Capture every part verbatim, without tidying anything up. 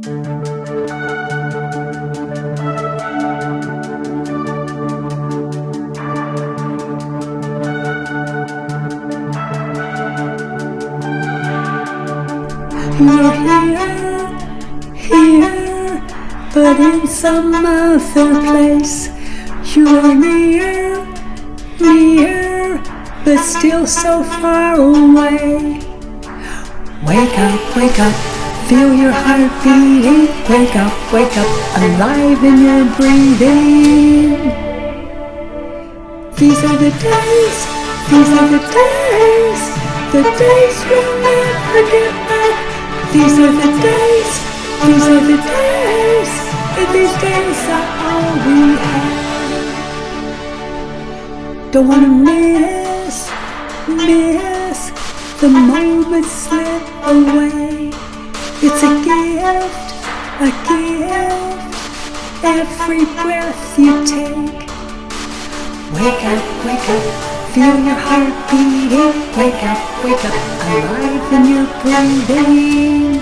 You're here, here, but in some other place. You are near, near, but still so far away. Wake up, wake up, feel your heart beating. Wake up, wake up, alive in your breathing. These are the days, these are the days, the days we'll never get back. These are the days, these are the days, and these days are all we have. Don't wanna miss, miss the moment slip away. It's a gift, a gift, every breath you take. Wake up, wake up, feel your heart beating. Wake up, wake up, alive in your breathing.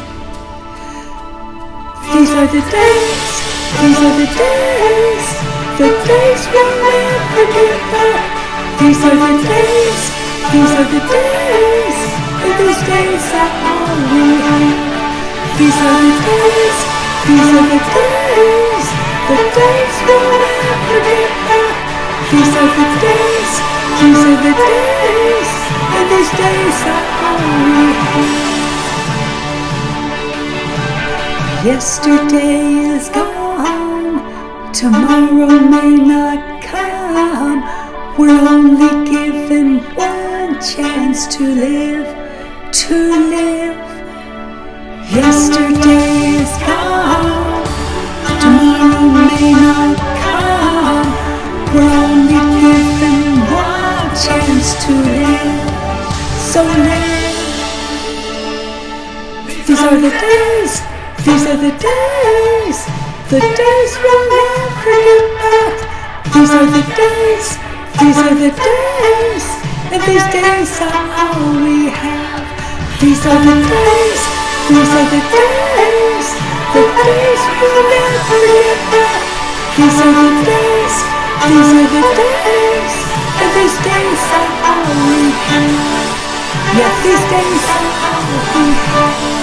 These are the days, these are the days, the days we'll never get back. These are the days, these are the days, and these days are all we have. These are the days, these are the days, the days we'll never get back. These are the days, these are the days, and these days are all we have. Yesterday is gone, tomorrow may not come. We're only given one chance to live, to live. Yesterday is gone, tomorrow may not come. We're only given one chance to live, so live. These are the days, these are the days, the days we'll never get back. These are the days, these are the days, and these days are all we have. These are the days, these are the days, the days we'll never get back. These are the days, these are the days, and these days are all we have. Yeah, these days are all we have.